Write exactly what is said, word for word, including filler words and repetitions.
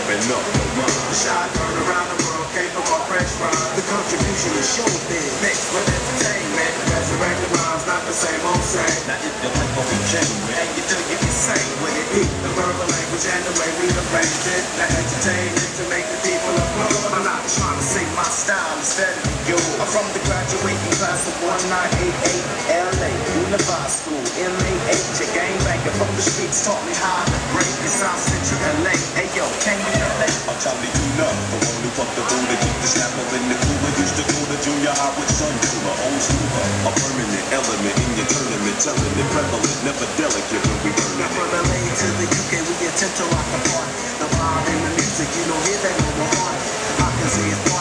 open up the mind. The shot heard around the world came from our fresh rhymes. The contribution is showbiz mixed with entertainment. Resurrected rhymes, not the same old same. Now if you like what we came with, And you do, you can sing with it. The verbal language and the way we arrange it. Now entertainment to make the people applaud. I'm not trying to sing my style instead of yours. I'm from the graduating class of one nine eight eight L A Unified School, M A H. A gangbanger from the streets taught me how to break the South Central L A. Hey yo, can you relate? I'm Charlie Tuna, the one who fucked the fool to keep the snapper in the cooler. Used to go to junior high with Sun Cooler, old schooler. A permanent element in your tournament, telling it prevalent, never delicate when we burn Now it. from L A to the U K, we attempt to rock the party. The vibe and the music, you don't hear that over heart. I can see it's